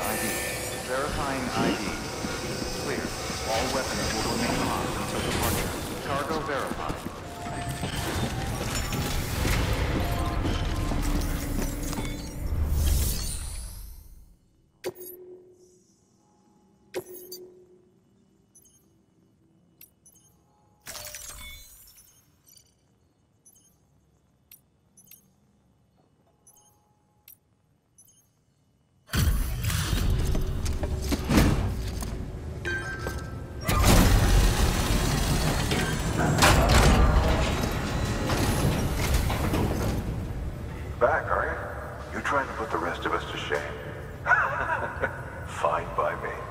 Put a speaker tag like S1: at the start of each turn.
S1: ID. Verifying ID. Clear. All weapons will remain locked until departure. Cargo verified.
S2: Back, are you? You're trying to put the rest of us to shame. Fine by me.